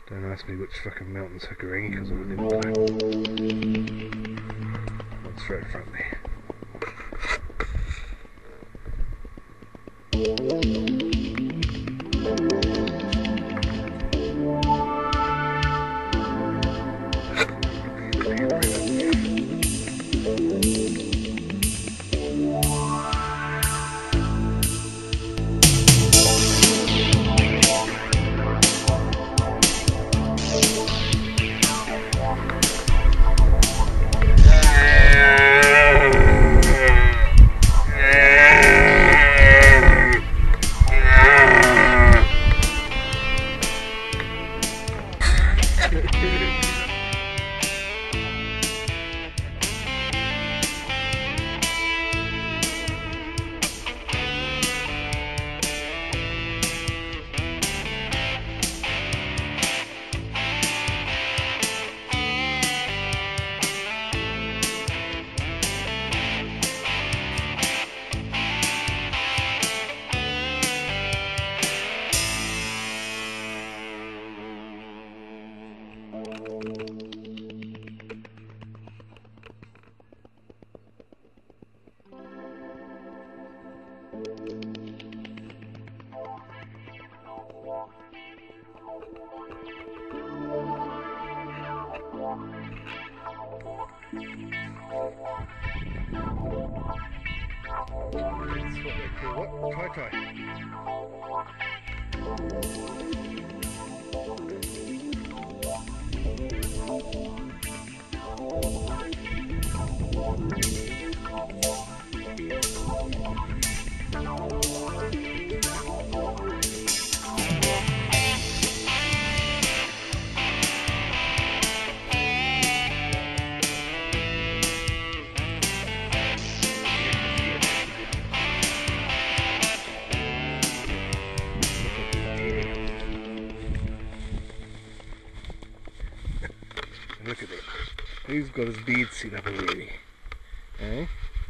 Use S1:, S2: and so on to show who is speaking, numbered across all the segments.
S1: Don't ask me which fucking mountain's Hikurangi because I really want to know. One's straight in front of me. That's what they call what? Try. Look at it. Who's got his beard seen up already? Eh?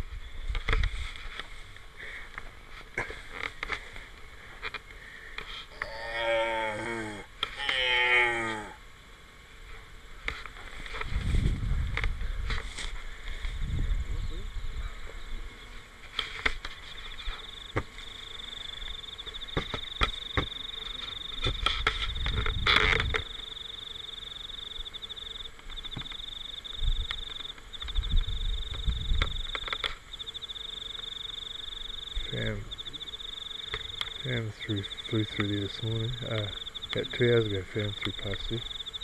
S1: Flew through there this morning, about 2 hours ago, found through past there.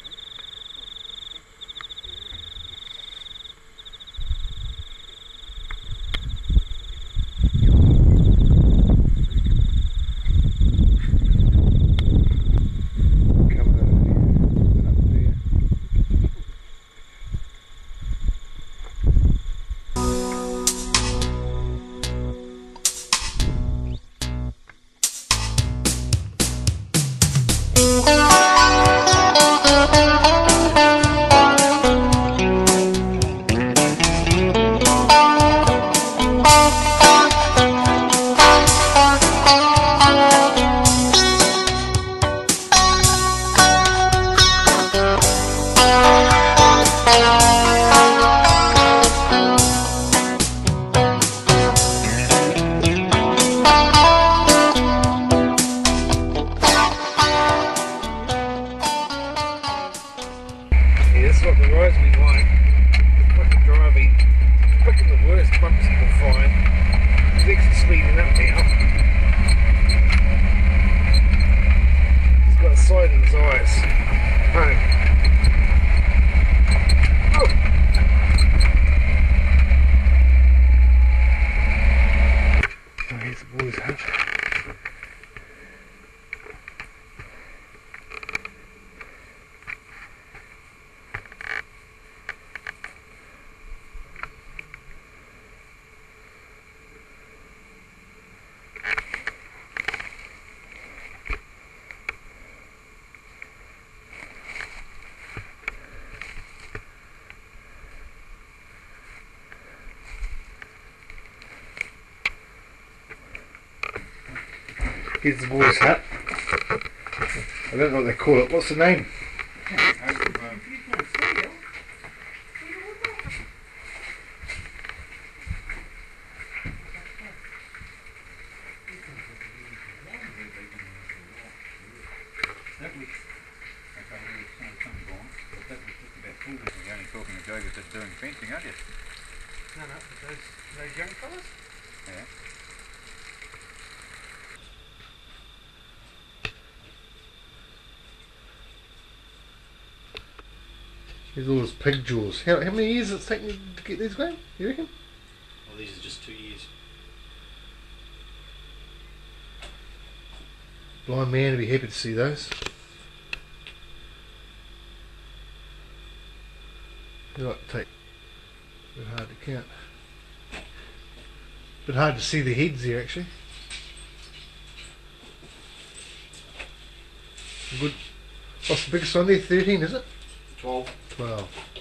S1: That's what the roads we like. Fucking driving, picking the worst bumps you can find. He's actually speeding up now. He's got a sight in his eyes. Home. Oh! Oh, here's the boys' hut. Here's the boys' hut. I don't know what they call it. What's the name? run up with those young fellas.
S2: Yeah.
S3: Here's all his pig jaws. How many years it's taken you to get these going, you reckon?
S2: Well, these are just 2 years.
S3: Blind man would be happy to see those. They like to take a bit hard to count. Bit hard to see the heads there actually. Good. What's the biggest one there? 13, is it?
S2: 12.
S3: 12.